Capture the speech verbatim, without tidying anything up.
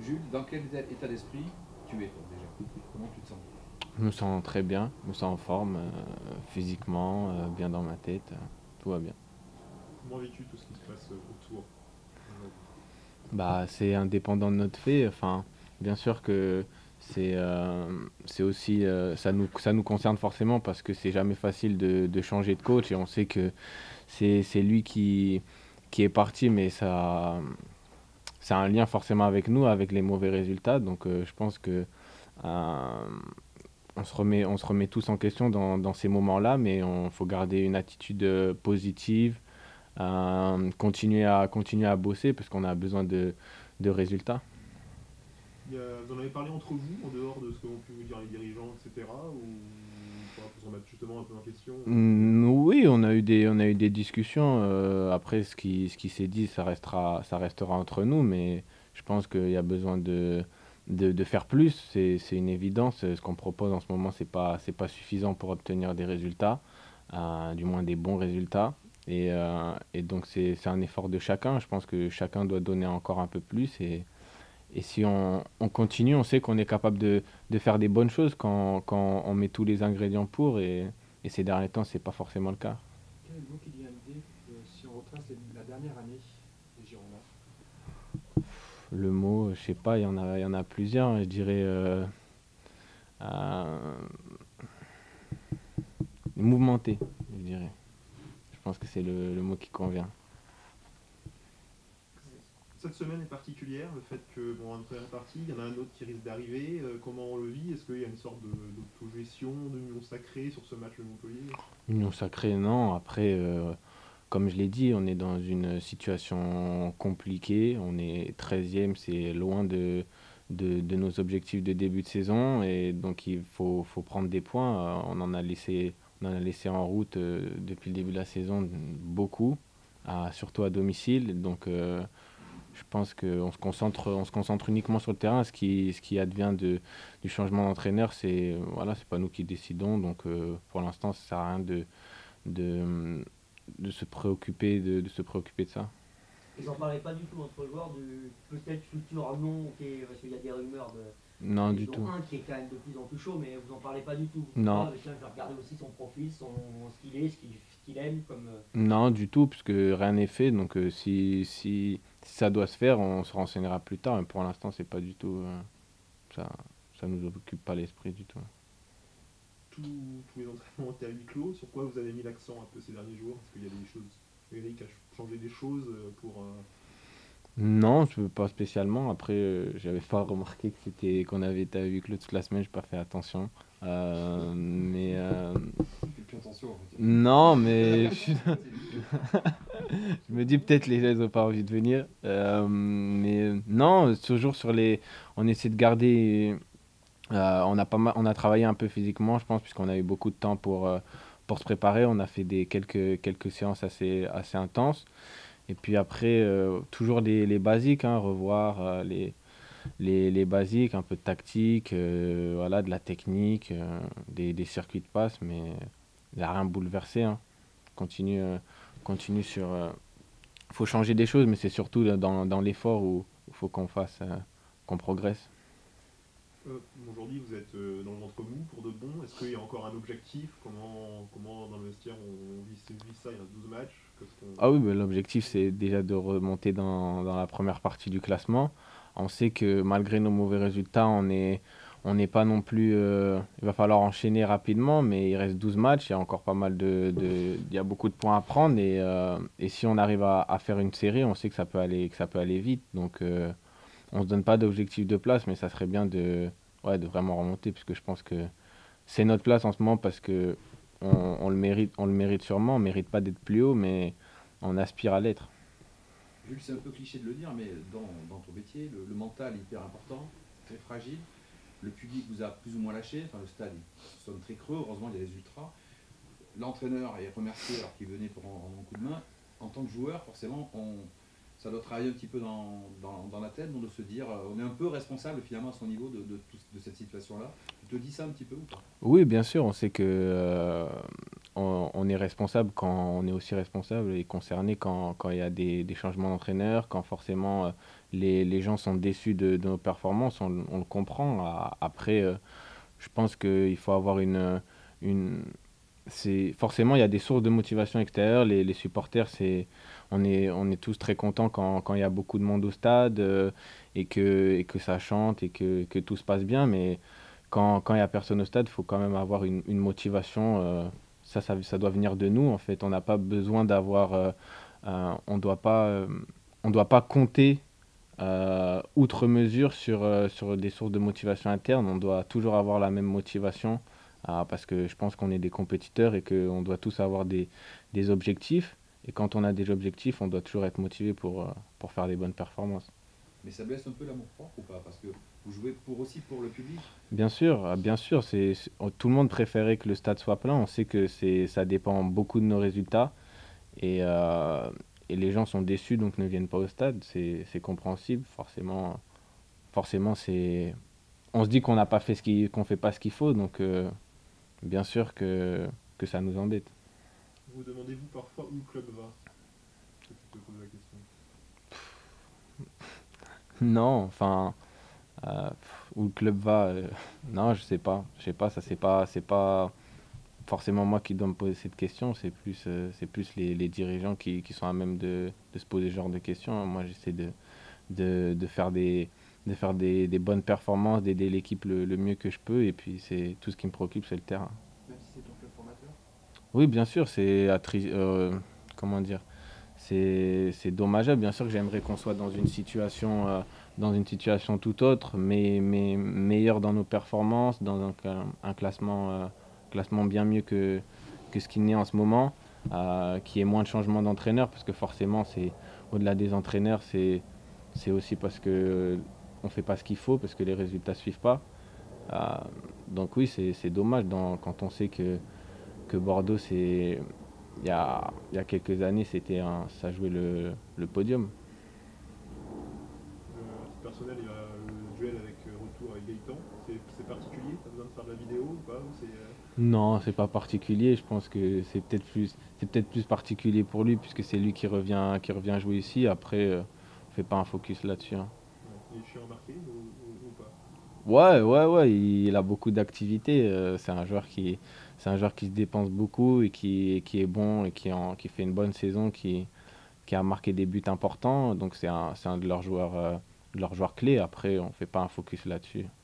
Jules, dans quel état état d'esprit tu es toi déjà? Comment tu te sens? Je me sens très bien, je me sens en forme, euh, physiquement, euh, bien dans ma tête, euh, tout va bien. Comment as-tu tout ce qui se passe euh, autour aujourd'hui? Bah, c'est indépendant de notre fait, enfin, bien sûr que c'est euh, c'est aussi, euh, ça nous, ça nous concerne forcément parce que c'est jamais facile de, de changer de coach et on sait que c'est, c'est lui qui, qui est parti, mais ça, c'est un lien forcément avec nous, avec les mauvais résultats, donc euh, je pense que euh, on se remet, on se remet tous en question dans, dans ces moments-là, mais il faut garder une attitude euh, positive, euh, continuer à, continuer à bosser parce qu'on a besoin de, de résultats. Il y a- vous en avez parlé entre vous, en dehors de ce qu'ont pu vous dire les dirigeants, et cetera. Ou pas, pour se remettre justement un peu en question ou... Mm, oui, on a eu des, on a eu des discussions. Euh, après, ce qui, ce qui s'est dit, ça restera, ça restera entre nous, mais je pense qu'il y a besoin de, de, de faire plus. C'est, c'est une évidence. Ce qu'on propose en ce moment, c'est pas, c'est pas suffisant pour obtenir des résultats, euh, du moins des bons résultats. Et, euh, et donc, c'est, c'est un effort de chacun. Je pense que chacun doit donner encore un peu plus. Et, et si on, on continue, on sait qu'on est capable de, de faire des bonnes choses quand, quand on met tous les ingrédients pour. Et, et ces derniers temps, c'est pas forcément le cas. Quel est le mot qui te vient à l'idée euh, si on retrace les- la dernière année des Girondins? Le mot, je sais pas, il y en a, il y en a plusieurs. Hein, je dirais euh, euh, mouvementé, je dirais. Je pense que c'est le, le mot qui convient. Cette semaine est particulière, le fait que, bon, un est parti, il y en a un autre qui risque d'arriver. Euh, comment on le vit? Est-ce qu'il y a une sorte de- d'autogestion, d'union sacrée sur ce match de Montpellier? Union sacrée, non. Après, euh, comme je l'ai dit, on est dans une situation compliquée. On est treizième, c'est loin de, de, de nos objectifs de début de saison. Et donc, il faut, faut prendre des points. Euh, On en a laissé, on en a laissé en route euh, depuis le début de la saison beaucoup, à- surtout à domicile. Donc, euh, je pense qu'on se concentre, on se concentre uniquement sur le terrain. Ce qui, ce qui advient de, du changement d'entraîneur, c'est voilà, c'est pas nous qui décidons. Donc, euh, pour l'instant, ça sert à rien de, de, de se préoccuper de, de se préoccuper de ça. Ils n'en parlaient pas du tout entre joueurs du peut-être futur nom, ok, parce qu'il y a des rumeurs de. Non, du Dont tout. un qui est quand même de plus en plus chaud, mais vous en parlez pas du tout. Non, Ah, mais tiens, je vais regarder aussi son profil, son, ce qu'il est, ce qu'il ce qu'il aime, comme. euh, non, du tout, puisque rien n'est fait. Donc, euh, si, si, si ça doit se faire, on se renseignera plus tard. Mais pour l'instant, c'est pas du tout. euh, ça, ça nous occupe pas l'esprit du tout. Tous tous les entraînements étaient à huis clos. Sur quoi vous avez mis l'accent un peu ces derniers jours? Est-ce qu'il y a des choses... Eric a changé des choses euh, pour... euh, Non, je veux pas spécialement. Après, euh, j'avais pas remarqué que c'était qu'on avait été à huis clos toute la semaine. J'ai pas fait attention. Euh, mais euh, Fais plus attention en fait. non, mais je, je me dis peut-être les gens ils ont pas envie de venir. Euh, mais euh, non, toujours sur les, on essaie de garder. Euh, on a pas mal, on a travaillé un peu physiquement, je pense, puisqu'on a eu beaucoup de temps pour euh, pour se préparer. On a fait des quelques quelques séances assez assez intenses. Et puis après, euh, toujours les, les basiques, hein, revoir euh, les, les, les basiques, un peu de tactique, euh, voilà, de la technique, euh, des, des circuits de passe, mais il n'y a rien bouleversé. Hein. Continue, euh, continue sur. euh, faut changer des choses, mais c'est surtout dans, dans l'effort où il faut qu'on fasse, euh, qu'on progresse. Euh, Aujourd'hui, vous êtes euh, dans le ventre mou pour de bon. Est-ce qu'il y a encore un objectif? Comment, comment dans le vestiaire on vit, vit ça? Il reste douze matchs. Qu'est-ce qu'on... Ah oui, bah, l'objectif c'est déjà de remonter dans, dans la première partie du classement. On sait que malgré nos mauvais résultats, on est, on n'est pas non plus. Euh, il va falloir enchaîner rapidement, mais il reste douze matchs. Il y a encore pas mal de, de- il y a beaucoup de points à prendre. Et, euh, et si on arrive à, à faire une série, on sait que ça peut aller, que ça peut aller vite. Donc euh, on se donne pas d'objectif de place, mais ça serait bien de, ouais, de vraiment remonter, puisque je pense que c'est notre place en ce moment parce que on, on le mérite, on le mérite sûrement. On mérite pas d'être plus haut, mais on aspire à l'être. Jules, c'est un peu cliché de le dire, mais dans, dans ton métier, le, le mental est hyper important, très fragile. Le public vous a plus ou moins lâché, enfin le stade il sonne très creux, heureusement il y a les ultras. L'entraîneur est remercié alors qu'il venait pour en rendre un coup de main. En tant que joueur, forcément, on, ça doit travailler un petit peu dans, dans, dans la tête, donc de se dire, euh, on est un peu responsable finalement à son niveau de, de, tout- de cette situation-là. Tu te dis ça un petit peu ou pas? Oui, bien sûr, on sait que euh, on, on est responsable quand on est aussi responsable et concerné quand, quand il y a des, des changements d'entraîneur, quand forcément euh, les, les gens sont déçus de, de nos performances, on, on le comprend. A- Après, euh, je pense qu'il faut avoir une, une, c'est forcément il y a des sources de motivation extérieures. Les, les supporters, c'est on est on est tous très contents quand, quand il y a beaucoup de monde au stade euh, et que et que ça chante et que, que tout se passe bien. Mais quand quand il y a personne au stade, il faut quand même avoir une, une motivation. euh, ça, ça ça doit venir de nous en fait. On n'a pas besoin d'avoir euh, euh, on doit pas euh, on doit pas compter euh, outre mesure sur, euh, sur des sources de motivation interne. On doit toujours avoir la même motivation ah, parce que je pense qu'on est des compétiteurs et qu'on doit tous avoir des, des objectifs. Et quand on a des objectifs, on doit toujours être motivé pour, euh, pour faire des bonnes performances. Mais ça blesse un peu l'amour-propre ou pas? Parce que vous jouez pour aussi pour le public. Bien sûr, ah, bien sûr, c'est, c'est- tout le monde préférait que le stade soit plein. On sait que c'est, ça dépend beaucoup de nos résultats et, euh, et les gens sont déçus donc ne viennent pas au stade. C'est, c'est compréhensible. Forcément, forcément, c'est, on se dit qu'on n'a pas fait ce qui, qu'on fait pas ce qu'il faut, donc euh, bien sûr que, que ça nous embête. Vous demandez-vous parfois où le club va? Je te pose la question. Non, enfin, euh, pff, où le club va, euh, non, je sais pas, je sais pas, ça c'est pas, c'est pas forcément moi qui dois me poser cette question, c'est plus, euh, c'est plus les, les dirigeants qui, qui sont à même de, de se poser ce genre de questions. Moi, j'essaie de, de, de faire des, de faire des, des bonnes performances, d'aider l'équipe le, le mieux que je peux, et puis c'est tout ce qui me préoccupe, c'est le terrain. Même si c'est ton club formateur. Oui, bien sûr, c'est attri- euh, comment dire, c'est c'est dommageable. Bien sûr que j'aimerais qu'on soit dans une situation, euh, dans une situation tout autre, mais, mais meilleure dans nos performances, dans un, cla- un classement, euh, classement bien mieux que, que ce qu'il n'est en ce moment, euh, qui ait moins de changements d'entraîneur, parce que forcément, c'est au-delà des entraîneurs, c'est c'est aussi parce que euh, on fait pas ce qu'il faut, parce que les résultats suivent pas. Euh, donc oui, c'est c'est dommage dans- quand on sait que que Bordeaux, c'est il y a, il y a quelques années, c'était un, ça jouait le, le podium. Euh, à titre personnel, il y a le duel avec euh, retour avec Gaëtan. C'est c'est particulier? T'as besoin de faire de la vidéo ou pas? Ou c'est, euh, Non, c'est pas particulier. Je pense que c'est peut-être plus, c'est peut-être plus particulier pour lui puisque c'est lui qui revient, qui revient jouer ici. Après, euh, on fait pas un focus là-dessus, hein. ouais. Il est chiant à marquer ou, ou- ou pas? Ouais, ouais, ouais. Il, il a beaucoup d'activités. euh, c'est un joueur qui, c'est un joueur qui se dépense beaucoup et qui, qui est bon et qui, en, qui fait une bonne saison, qui, qui a marqué des buts importants. Donc c'est un, c'est un de leurs joueurs, euh, de leurs joueurs clés. Après, on fait pas un focus là-dessus.